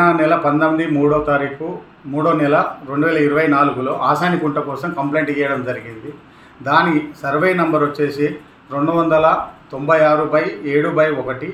నెల 19 మూడో తారీఖు మూడో నెల 2024లో ఆసానికుంట కోసం కంప్లైంట్ ఇవ్వడం జరిగింది. దాని సర్వే నంబర్ వచ్చేసి 296/7/1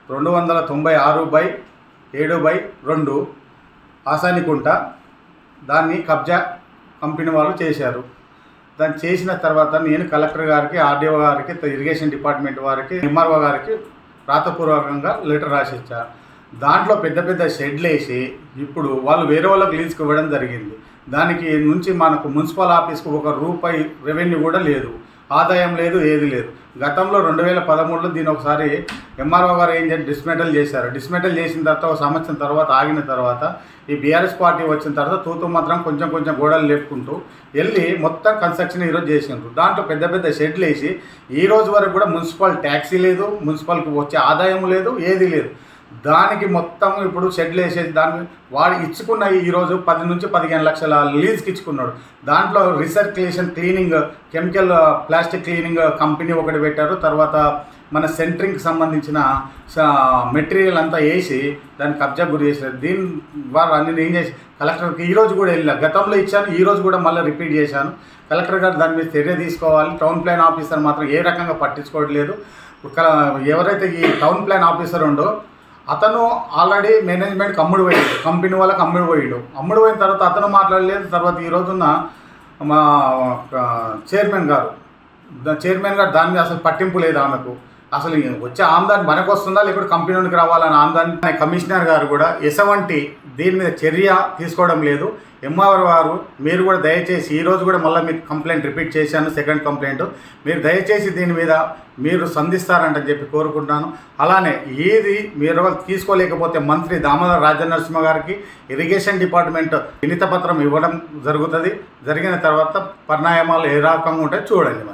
296/7/2 ఆసానికుంట. దాన్ని కబ్జా కంపెనీ వాళ్ళు చేశారు. దాన్ని చేసిన తర్వాత నేను కలెక్టర్ గారికి, ఆర్డీఓ గారికి, ఇరిగేషన్ డిపార్ట్మెంట్ వారికి, ఎంఆర్ఓ గారికి రాతపూర్వకంగా లెటర్ రాసిచ్చా. దాంట్లో పెద్ద పెద్ద షెడ్లు వేసి ఇప్పుడు వాళ్ళు వేరే వాళ్ళకి లీజుకి ఇవ్వడం జరిగింది. దానికి నుంచి మనకు మున్సిపల్ ఆఫీస్కు ₹1 రెవెన్యూ కూడా లేదు, ఆదాయం లేదు, ఏది లేదు. గతంలో 2013లో దీని ఒకసారి ఎంఆర్ఓ గారు ఏం చేసి డిస్మెంటల్ చేశారు. డిస్మెంటల్ చేసిన తర్వాత ఒక సంవత్సరం తర్వాత ఆగిన తర్వాత ఈ బీఆర్ఎస్ పార్టీ వచ్చిన తర్వాత తూతు మాత్రం కొంచెం కొంచెం గోడలు లేపుకుంటూ వెళ్ళి మొత్తం కన్స్ట్రక్షన్ ఈరోజు చేసిండ్రు. దాంట్లో పెద్ద పెద్ద షెడ్లు వేసి ఈ రోజు వరకు కూడా మున్సిపల్ ట్యాక్సీ లేదు, మున్సిపల్కి వచ్చే ఆదాయం లేదు, ఏది లేదు. దానికి మొత్తం ఇప్పుడు షెడ్లు వేసేసి దాన్ని వాడు ఇచ్చుకున్న ఈరోజు 10 నుంచి 15 లక్షల లీజ్కి ఇచ్చుకున్నాడు. దాంట్లో recirculation cleaning, chemical plastic cleaning company ఒకటి పెట్టారు. తర్వాత మన సెంట్రింగ్కి సంబంధించిన మెటీరియల్ అంతా వేసి దాన్ని కబ్జా గురి చేశారు. దీని ద్వారా నేను ఏం చేసి కలెక్టర్కి ఈరోజు కూడా వెళ్ళా. గతంలో ఇచ్చాను, ఈరోజు కూడా మళ్ళీ రిపీట్ చేశాను. కలెక్టర్ గారు దాని మీద చర్య తీసుకోవాలి. టౌన్ ప్లాన్ ఆఫీసర్ మాత్రం ఏ రకంగా పట్టించుకోవట్లేదు. ఎవరైతే ఈ టౌన్ ప్లాన్ ఆఫీసర్ ఉండో అతను ఆల్రెడీ మేనేజ్మెంట్కి అమ్ముడు పోయాడు, కంపెనీ వాళ్ళకి అమ్ముడు పోయిన తర్వాత అతను మాట్లాడలేదు. తర్వాత ఈరోజున్న మా చైర్మన్ గారు దాని మీద అసలు పట్టింపు లేదు. ఆమెకు అసలు వచ్చే ఆమ్దాని మనకు వస్తుందా లేకపోతే కంపెనీకి రావాలని ఆమ్దాని. కమిషనర్ గారు కూడా ఎటువంటి దీని మీద చర్య తీసుకోవడం లేదు. ఎంఆర్ఓ గారు మీరు కూడా దయచేసి ఈరోజు కూడా మళ్ళీ మీకు కంప్లైంట్ రిపీట్ చేశాను, సెకండ్ కంప్లైంట్. మీరు దయచేసి దీని మీద మీరు సంధిస్తారంటని చెప్పి కోరుకుంటున్నాను. అలానే ఏది మీరు తీసుకోలేకపోతే మంత్రి దామోదర్ రాజనరసింహ గారికి ఇరిగేషన్ డిపార్ట్మెంట్ వినతి పత్రం ఇవ్వడం జరుగుతుంది. జరిగిన తర్వాత పరిణామాలు ఏ రకంగా ఉంటాయో చూడండి.